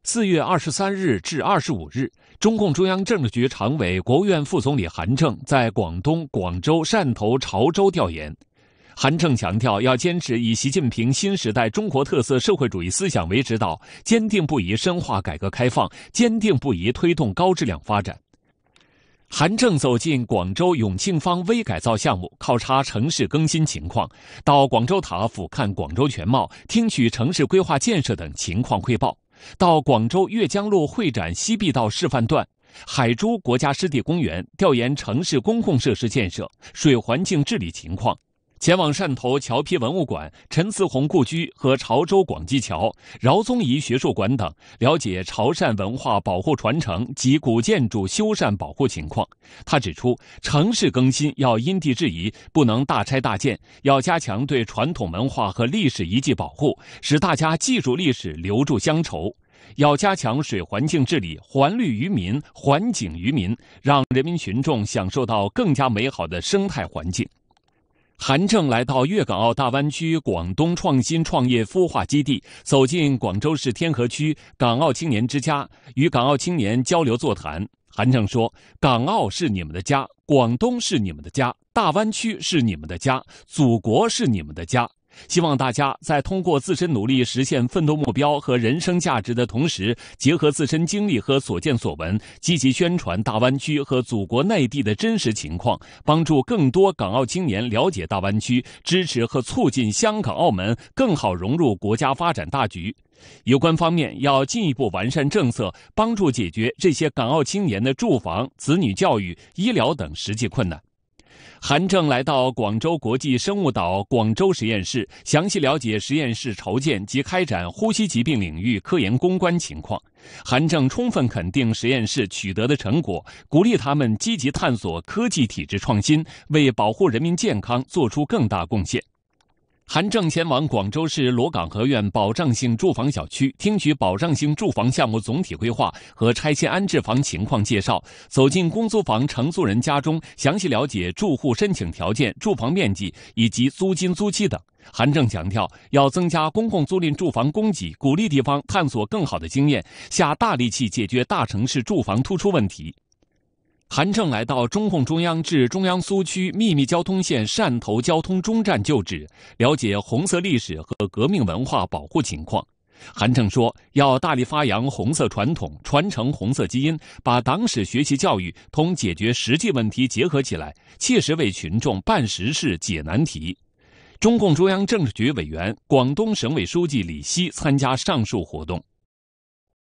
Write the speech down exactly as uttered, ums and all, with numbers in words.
四月二十三日至二十五日，中共中央政治局常委、国务院副总理韩正在广东、广州、汕头、潮州调研。韩正强调，要坚持以习近平新时代中国特色社会主义思想为指导，坚定不移深化改革开放，坚定不移推动高质量发展。韩正走进广州永庆坊微改造项目，考察城市更新情况，到广州塔俯瞰广州全貌，听取城市规划建设等情况汇报。到广州粤江路会展西壁道示范段、海珠国家湿地公园调研城市公共设施建设、水环境治理情况。前往汕头侨批文物馆、陈思宏故居和潮州广济桥、饶宗颐学术馆等，了解潮汕文化保护传承及古建筑修缮保护情况。他指出，城市更新要因地制宜，不能大拆大建，要加强对传统文化和历史遗迹保护，使大家记住历史，留住乡愁。要加强水环境治理，还绿于民，还景于民，让人民群众享受到更加美好的生态环境。韩正来到粤港澳大湾区广东创新创业孵化基地，走进广州市天河区港澳青年之家，与港澳青年交流座谈。韩正说，港澳是你们的家，广东是你们的家，大湾区是你们的家，祖国是你们的家。希望大家在通过自身努力实现奋斗目标和人生价值的同时，结合自身经历和所见所闻，积极宣传大湾区和祖国内地的真实情况，帮助更多港澳青年了解大湾区，支持和促进香港、澳门更好融入国家发展大局。有关方面要进一步完善政策，帮助解决这些港澳青年的住房、子女教育、医疗等实际困难。韩正来到广州国际生物岛广州实验室，详细了解实验室筹建及开展呼吸疾病领域科研攻关情况。韩正充分肯定实验室取得的成果，鼓励他们积极探索科技体制创新，为保护人民健康做出更大贡献。韩正前往广州市罗岗河苑保障性住房小区，听取保障性住房项目总体规划和拆迁安置房情况介绍，走进公租房承租人家中，详细了解住户申请条件、住房面积以及租金租期等。韩正强调，要增加公共租赁住房供给，鼓励地方探索更好的经验，下大力气解决大城市住房突出问题。韩正来到中共中央至中央苏区秘密交通线汕头交通中站旧址，了解红色历史和革命文化保护情况。韩正说，要大力发扬红色传统，传承红色基因，把党史学习教育同解决实际问题结合起来，切实为群众办实事、解难题。中共中央政治局委员、广东省委书记李希参加上述活动。